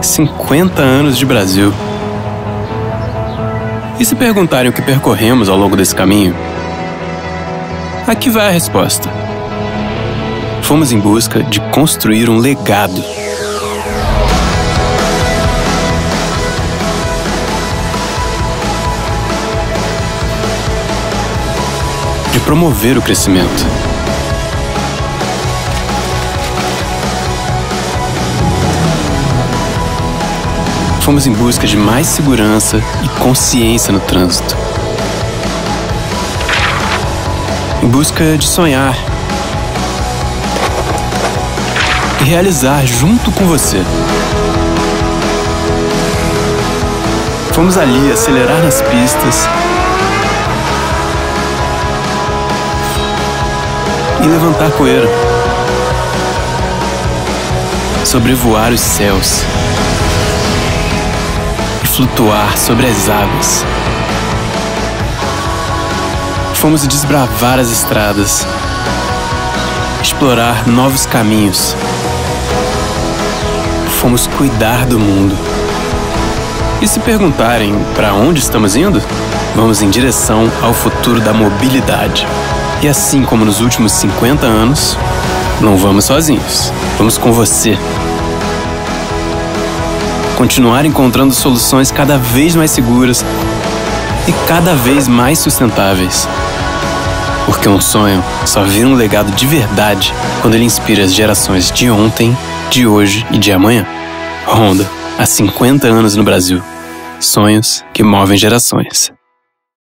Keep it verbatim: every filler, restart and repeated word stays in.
cinquenta anos de Brasil. E se perguntarem o que percorremos ao longo desse caminho? Aqui vai a resposta. Fomos em busca de construir um legado. De promover o crescimento. Fomos em busca de mais segurança e consciência no trânsito. Em busca de sonhar e realizar junto com você. Fomos ali acelerar nas pistas e levantar poeira, sobrevoar os céus e flutuar sobre as águas. Fomos desbravar as estradas, explorar novos caminhos. Fomos cuidar do mundo. E se perguntarem para onde estamos indo? Vamos em direção ao futuro da mobilidade. E assim como nos últimos cinquenta anos, não vamos sozinhos, vamos com você. Continuar encontrando soluções cada vez mais seguras e cada vez mais sustentáveis. Porque um sonho só vira um legado de verdade quando ele inspira as gerações de ontem, de hoje e de amanhã. Honda, há cinquenta anos no Brasil. Sonhos que movem gerações.